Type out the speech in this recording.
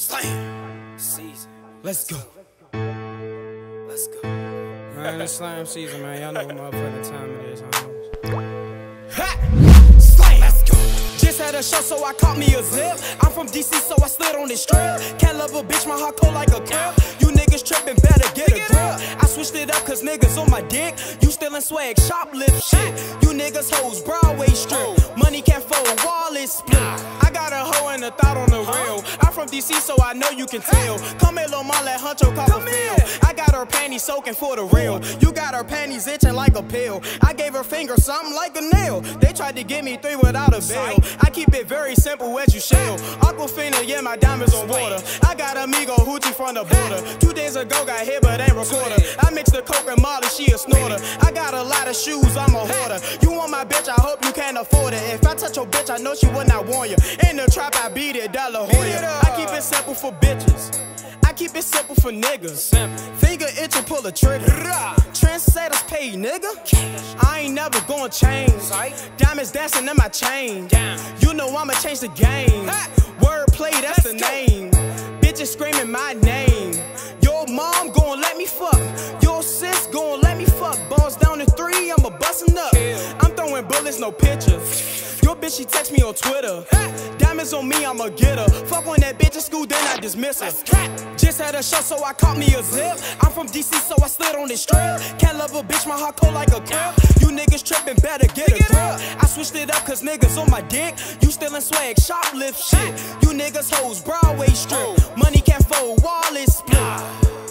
Slam season. Let's go. Let's go. Man, it's slam season, man. Y'all know what motherfucking time it is, Ha! Slam. Let's go. Just had a show, so I caught me a zip. I'm from DC, so I slid on this strip. Can't love a bitch, my heart cold like a crib. You niggas trippin', better get a grip. I switched it up, cause niggas on my dick. You stealin' swag, shoplift shit. You niggas hoes, Broadway strip. Money can't fold, wallet split. I got a hoe and a thought on the real. I'm from DC, so I know you can tell. Come here, Lil' Ma, let Huncho Copperfield. I got her panties soaking for the real. You got her panties itching like a pill. I gave her finger something like a nail. They tried to give me 3 without a bill. I keep it very simple as you shall. Aquafina, yeah, my diamonds on water. I got amigo hoochie from the border. 2 days ago got hit, but ain't recorded. I mixed the coke and Molly, she a snorter. I got a lot of shoes, I'm a hoarder. You want my bitch, I hope you can't afford it. If I touch your bitch, I know she would not warn you. In the trap, I beat it, De La Hoya. I keep it simple for bitches. I keep it simple for niggas. Finger itch and pull a trigger. Trendsetters pay, nigga. I ain't never gonna change. Diamonds dancing in my chain. You know I'ma change the game. Wordplay, that's the name. Bitches screaming my name. Your mom gon' let me fuck. Your sis gon' let me fuck. Balls down to 3, I'ma bustin' up. I'm throwing bullets, no pictures. Your bitch, she text me on Twitter. Diamonds on me, I'ma get her. Fuck on that bitch in school, then I dismiss her. Just had a show, so I caught me a zip. I'm from DC, so I slid on this strip. Can't love a bitch, my heart cold like a crib. You niggas trippin', better get a grip. I switched it up, cause niggas on my dick. You stealin' swag, shoplift shit. You niggas hoes, Broadway strip. Money can't fold, wallet split.